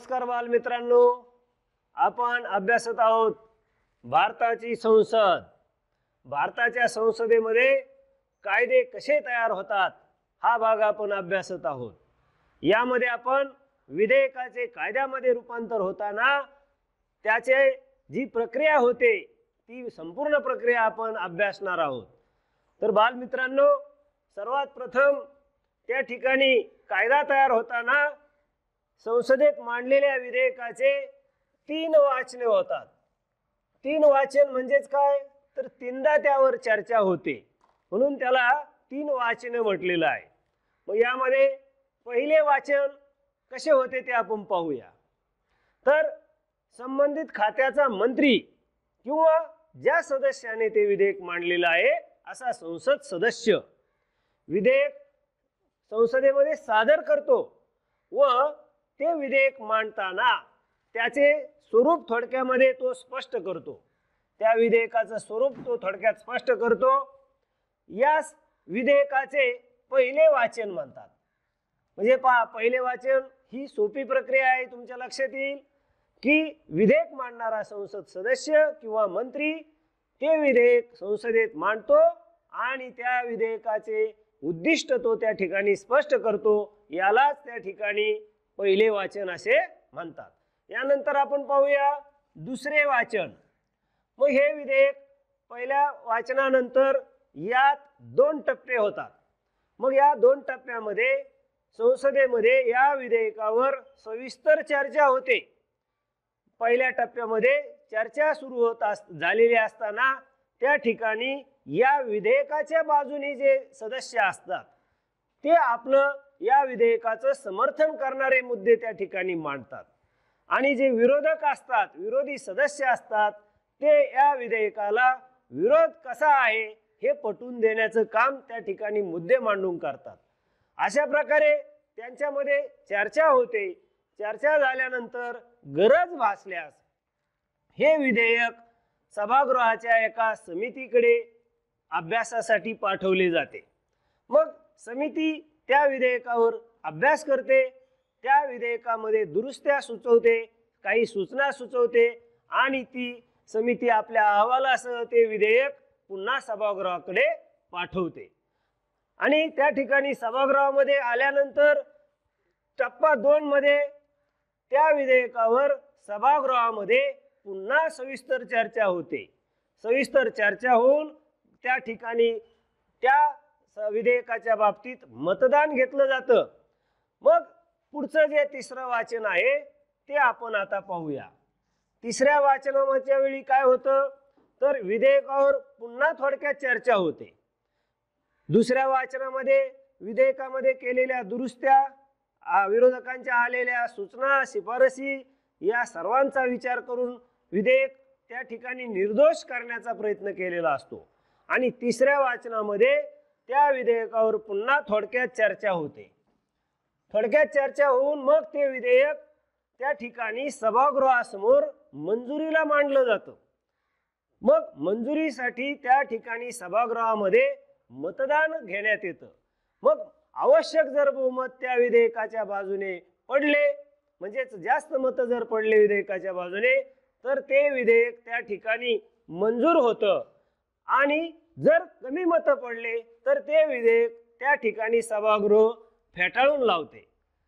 नमस्कार बालमित्रांनो, आपण अभ्यासत आहोत भारताची संसद। भारताच्या संसदेमध्ये कायदे कसे तयार होतात हा भाग आपण अभ्यासत आहोत। यामध्ये आपण विधेयकाचे कायद्यामध्ये रूपांतर होताना त्याचे जी प्रक्रिया होते ती संपूर्ण प्रक्रिया आपण अभ्यासणार आहोत। तर बालमित्रांनो, सर्वात प्रथम त्या ठिकाणी कायदा तयार होताना संसदेत मांडलेल्या विधेयकाचे 3 वाचने होतात। 3 वाचन म्हणजेच काय, तर तीनदा त्यावर चर्चा होते, म्हणून त्याला 3 वाचने म्हटलेलं आहे। मग यामध्ये पहिले वाचन कसे होते ते आपण पाहूया। तर संबंधित खात्याचा मंत्री किंवा ज्या सदस्याने ते विधेयक मांडलेलं आहे असा संसद सदस्य विधेयक संसदेमध्ये सादर करतो व ते विधेयक मांडताना त्याचे स्वरूप थोडक्यामध्ये तो स्पष्ट करतो। त्या विधेयकाचं स्वरूप तो थोडक्यात स्पष्ट करतो। या विधेयकाचे पहिले वाचन म्हणतात। म्हणजे पहा, पहिले वाचन ही सोपी प्रक्रिया आहे। तुमच्या लक्षात येईल की विधेयक मांडणारा संसद सदस्य किंवा मंत्री ते विधेयक संसदेत मांडतो आणि त्या विधेयकाचे उद्दिष्ट तो त्या ठिकाणी स्पष्ट करतो। यालाच त्या ठिकाणी पहिले वाचन असे म्हणतात। यानंतर आपण पाहूया दुसरे वाचन। मग हे विधेयक पहिल्या वाचनानंतर यात 2 टप्पे होतात। मग या 2 टप्प्यामध्ये संसदेमध्ये या विधेयकावर सविस्तर चर्चा होते। पहिल्या टप्प्यामध्ये चर्चा सुरू झालेली असताना त्या ठिकाणी या विधेयकाच्या बाजूने जे सदस्य असतात ते आपलं या विधेयकाचं समर्थन करणारे मुद्दे त्या ठिकाणी मांडतात आणि जे विरोधक असतात, विरोधी सदस्य असतात, ते या विधेयकाला विरोध कसा आहे हे पटवून देण्याचं काम त्या ठिकाणी मुद्दे मांडून करतात। अशा प्रकारे त्यांच्यामध्ये चर्चा होते। चर्चा झाल्यानंतर गरज भासल्यास हे विधेयक सभागृहाच्या एका समितीकडे अभ्यासासाठी पाठवले जाते। मग समिती त्या विधेयकावर अभ्यास करते, त्या विधेयकामध्ये दुरुस्त्या सुचवते, काही सूचना सुचवते आणि ती समिती आपल्या अहवालासह ते विधेयक पुन्हा सभागृहाकडे पाठवते। आणि त्या ठिकाणी सभागृहामध्ये आल्यानंतर टप्पा 2 मध्ये त्या विधेयकावर सभागृहामध्ये पुन्हा सविस्तर चर्चा होते। सविस्तर चर्चा होऊन त्या ठिकाणी त्या विधेयकाच्या बाबतीत मतदान घेतलं जातं। मग पुढचं जे तिसरं वाचन आहे ते आपण आता पाहूया। तिसऱ्या वाचनाच्या वेळी काय होतं, तर विधेयकावर पुन्हा थोडक्यात चर्चा होते। दुसऱ्या वाचनामध्ये विधेयकामध्ये केलेल्या दुरुस्त्या, विरोधकांच्या आलेल्या सूचना, शिफारसी या सर्वांचा विचार करून विधेयक त्या ठिकाणी निर्दोष करण्याचा प्रयत्न केलेला असतो। आणि तिसऱ्या वाचनामध्ये त्या विधेयकावर पुन्हा थोडक्यात चर्चा होते। थोडक्यात चर्चा होऊन मग ते विधेयक त्या ठिकाणी सभागृहासमोर मंजुरीला मांडलं जातं। मग मंजुरीसाठी त्या ठिकाणी सभागृहामध्ये मतदान घेण्यात येतं। मग आवश्यक जर बहुमत त्या विधेयकाच्या बाजूने पडले, म्हणजेच जास्त मतं जर पडले विधेयकाच्या बाजूने, तर ते विधेयक त्या ठिकाणी मंजूर होतं आणि जर कमी मतं पडले तर ते विधेयक त्या ठिकाणी सभागृह फेटाळून लावते।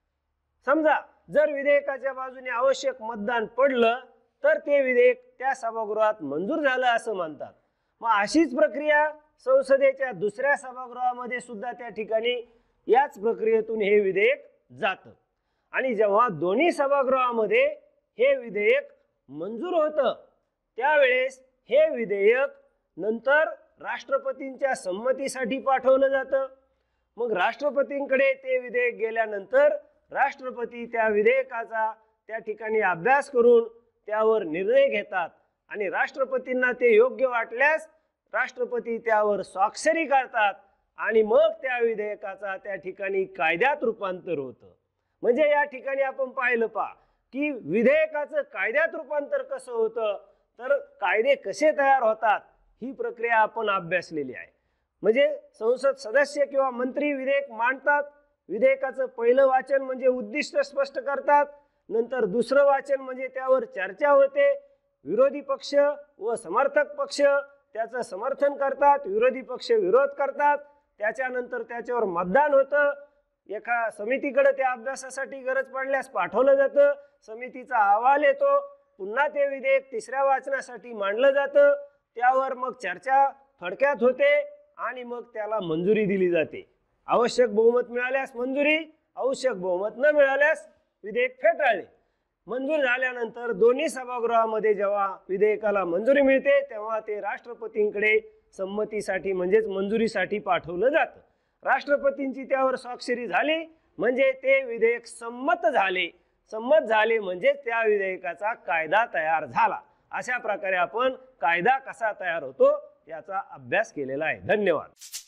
समजा जर विधेयकाच्या बाजूने आवश्यक मतदान पडलं तर ते विधेयक त्या सभागृहात मंजूर झालं असं म्हणतात। मग अशीच प्रक्रिया संसदेच्या दुसऱ्या सभागृहामध्ये सुद्धा त्या ठिकाणी याच प्रक्रियेतून हे विधेयक जातं। आणि जेव्हा दोन्ही सभागृहामध्ये हे विधेयक मंजूर होतं त्यावेळेस हे विधेयक नंतर राष्ट्रपतींच्या संमतीसाठी पाठवलं जातं। मग राष्ट्रपतींकडे ते विधेयक गेल्यानंतर राष्ट्रपती त्या विधेयकाचा त्या ठिकाणी अभ्यास करून त्यावर निर्णय घेतात आणि राष्ट्रपतींना ते योग्य वाटल्यास राष्ट्रपती त्यावर स्वाक्षरी करतात आणि मग त्या विधेयकाचा त्या ठिकाणी कायद्यात रूपांतर होतं। म्हणजे या ठिकाणी आपण पाहिलं की विधेयकाचं कायद्यात रूपांतर कसं होतं, तर कायदे कसे तयार होतात ही प्रक्रिया आपण अभ्यासलेली आहे। म्हणजे संसद सदस्य किंवा मंत्री विधेयक मांडतात, विधेयकाचं पहिलं वाचन म्हणजे उद्दिष्ट स्पष्ट करतात, नंतर दुसरं वाचन म्हणजे त्यावर चर्चा होते, विरोधी पक्ष व समर्थक पक्ष त्याचं समर्थन करतात, विरोधी पक्ष विरोध करतात, त्याच्यानंतर त्याच्यावर मतदान होतं, एका समितीकडे त्या अभ्यासासाठी गरज पडल्यास पाठवलं जातं, समितीचा अहवाल येतो, पुन्हा ते विधेयक तिसऱ्या वाचनासाठी मांडलं जातं, त्यावर मग चर्चा थोडक्यात होते आणि मग त्याला मंजुरी दिली जाते. आवश्यक बहुमत मिळाल्यास मंजुरी, आवश्यक बहुमत न मिळाल्यास विधेयक फेटाळले. मंजूर झाल्यानंतर दोन्ही सभागृहामध्ये जेव्हा विधेयकाला मंजुरी मिळते तेव्हा ते राष्ट्रपतींकडे संमतीसाठी म्हणजेच मंजुरीसाठी पाठवलं जातं. राष्ट्रपतींची त्यावर स्वाक्षरी झाली म्हणजे ते विधेयक संमत झाले. संमत झाले म्हणजे त्या विधेयकाचा कायदा तयार झाला. अशा प्रकारे आपण कायदा कसा तयार होतो याचा अभ्यास केलेला आहे. धन्यवाद.